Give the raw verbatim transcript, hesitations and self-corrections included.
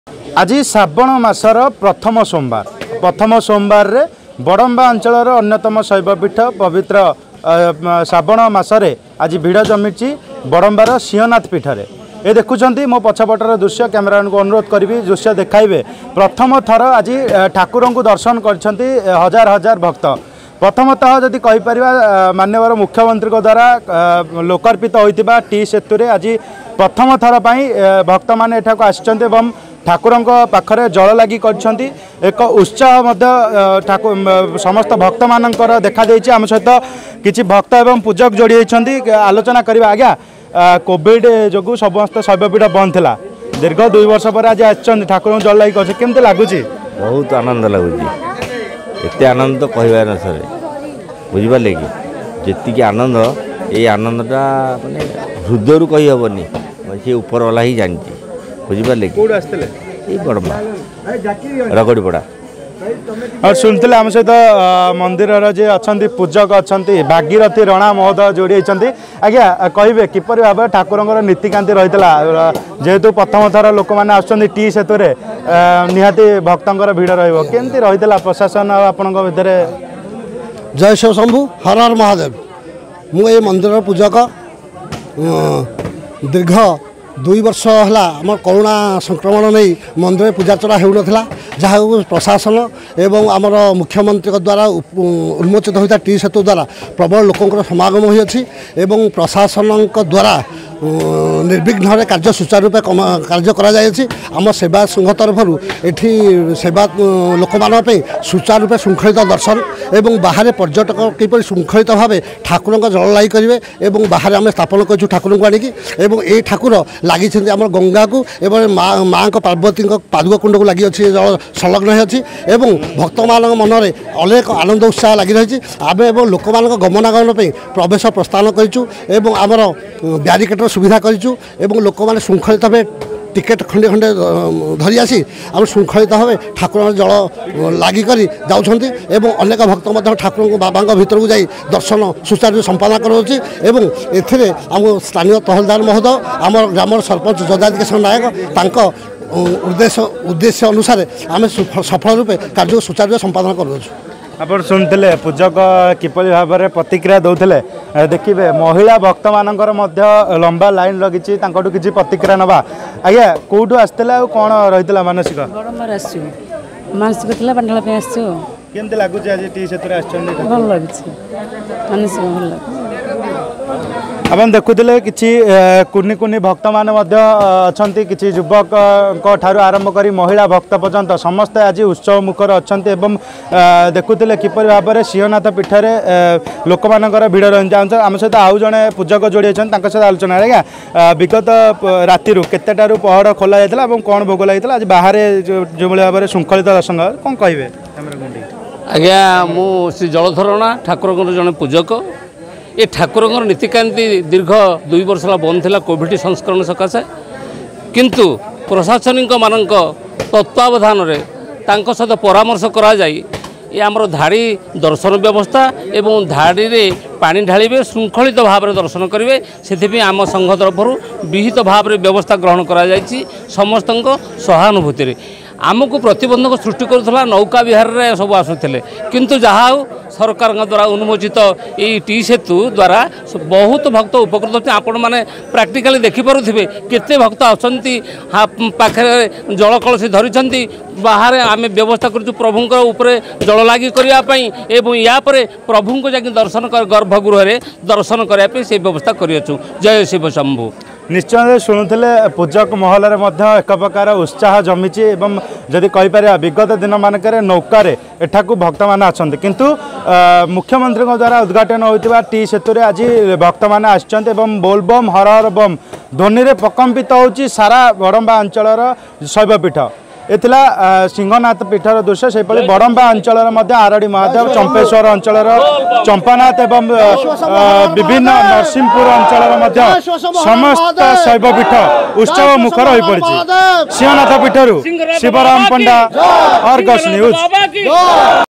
आज श्रावण मासर प्रथम सोमवार प्रथम सोमवार रे बड़म्बा अंचल अन्यतम शैवपीठ पवित्र श्रावण मासरे आज भिड़ जमी बड़म्बार सिंहनाथ पीठरे ये देखुंत मो पछपटर दृश्य कैमरामैन को अनुरोध करी दृश्य देखाइबे। प्रथम थर आज ठाकुर को दर्शन कर हजार हजार भक्त। प्रथमतः जदि कहीपर माननीय मुख्यमंत्री द्वारा लोकार्पित होता टी सेतु आज प्रथम थर पर भक्त मैंने एठाक आसिचंती एवं ठाकुर पाखरे जल लगी कर एक उत्साह ठाकुर समस्त भक्त मानकर देखा देछि। आम सहित किछि भक्त एवं पूजक जोड़ी होती आलोचना करवा। आज्ञा कोविड जो समस्त शैवपीठ बंद था दीर्घ दुई वर्ष पर आज आसिचंती ठाकुर जल लगी कर केमती लगुच? बहुत आनंद लगुच। एत आनंद तो कहबार न सर बुझिपारे कि जी आनंद ये आनंदटा माने हृदय रु कही हेनी सी ऊपर वाला ही जानी बुझिपारे कि बड़मा रगड़ीपड़ा और शुणुले आम सहित मंदिर जे अच्छा पूजक अच्छा भागीरथी रणा महोदय जोड़ी होती। आज्ञा कहे किपर भाव ठाकुर नीतिकांति रही जेहेतु प्रथम थर लोक मैंने आसुँच टी सेतु निहाती भक्तर भिड़ रही रही प्रशासन आपण भितर? जय शिव शंभु हर हर महादेव। मुझे मंदिर पूजक दीर्घ दुई वर्ष है आम कोरोना संक्रमण नहीं मंदिर पूजार्चना होना जहाँ प्रशासन एवं आमर मुख्यमंत्री द्वारा उन्मोचित होता टी सेतु द्वारा प्रबल लोकंर समागम होती एवं प्रशासन द्वारा निर्विघ्न कार्य सुचारू रूपे कार्य करा सेवा संघ तरफ एठी सेवा लोक मानी सुचारू रूपे श्रृंखलित दर्शन एवं बाहर पर्यटक किपर श्रृंखलित भाव ठाकुर जल लाई करेंगे और बाहर आम स्थापन कर ठाकुर को आणिकी ये ठाकुर लगी आम गंगा को एवं माँ माँ पार्वती पादुक कुंड को लगी अच्छी जल संलग्न होती भक्त मान मनरे अनेक आनंद उत्साह लगी रही। आम एवं लोक मान गमनागमन प्रवेश प्रस्थान करूँ आमर ब्यारिकेटर सुविधा करूँ लोक मैंने श्रृंखलित भाव टिकेट खंडे खंडे धरी आसी आम श्रृंखलित भाव ठाकुर जल लगिक जाऊँच अनेक भक्त ठाकुर बाबा भीतर को जाई दर्शन सुचारू संपादन कर आम स्थानीय तहसीलदार महोदय आम ग्राम सरपंच जजाति किशन नायक तांको उद्देश्य उद्देश्य अनुसार आम सफल रूपे कार्य सुचारू संपादन करूँ। आप शुणुले पूजक किपरि भाव में प्रतिक्रिया दौले देखिए महिला भक्त मानकर लंबा लाइन लगी किसी प्रतिक्रिया नवा। आज्ञा कौटू आसला कौन रही मानसिक मानसिक केमती लगुच आज टी सेतु भल लगे मानसिक भल आप देखुले कि कुनी कुनी भक्त मैंने अच्छा कि युवक ठार आरंभ कर महिला भक्त पर्यंत समस्ते आज उत्सव मुखर अच्छा देखुले किपर भाव में सिंहनाथ पीठरे लोक मानकर भिड़ रही। आम सहित आउ जड़े पूजक जोड़ी सहित आलोचना आज्ञा विगत राति केतेटारू पहड़ खोल जाता कौन भोग लगी आज बाहर जो भाव में श्रृंखलित दर्शन कौन कहे? आज्ञा मु श्री जलधरणा ठाकुर जड़े पूजक ये ठाकुर नीतिकांति दीर्घ दुई वर्ष बंद था कोविड संस्करण सकाशे किंतु प्रशासनिक मान तत्वावधान सहित परामर्श करा जाई ये आमर धाड़ी दर्शन व्यवस्था एवं धाड़ी रे पानी ढालिबे श्रृंखलित भाव में दर्शन करेंगे से आम संघ तरफ विहित भाव में व्यवस्था ग्रहण करा जायछि समस्त सहानुभूति आमको प्रतिबंधक सृष्टि करुला नौका विहार रे सब आसुले किंतु जहाँ सरकार द्वारा उन्मोचित ये टी सेतु द्वारा बहुत भक्त उपकृत होते। आपण मैंने प्राक्टिकाली देखिपे केते भक्त आसती पाखे जल कलसी धरी बाहर आम व्यवस्था कर प्रभुंर उपरे जल लगी करने या प्रभु को जाकि दर्शन कर गर्भगृह दर्शन करने से व्यवस्था करूँ। जय शिव शंभु। निश्चय शुणुले पूजक महल एक प्रकार उत्साह जमी जदि कहीपर विगत दिन मानक नौकार एठाकू भक्त मैंने आछंती किंतु मुख्यमंत्री द्वारा उद्घाटन होता टी सेतु आज भक्त मैंने आछंती बोलबम हर हर बम ध्वनि रे प्रकम्पित होची सारा बड़म्बा अंचल शैवपीठ एथिला सिंहनाथ पीठर दृश्य से बड़म्बा अंचल आरड़ी महादेव चंपेश्वर अंचल चंपानाथ एवं विभिन्न नरसिंहपुर अंचल समस्त शैवपीठ उत्सव मुखर हो पड़ी। सिंहनाथ पीठर शिवराम पंडा, अर्गस न्यूज।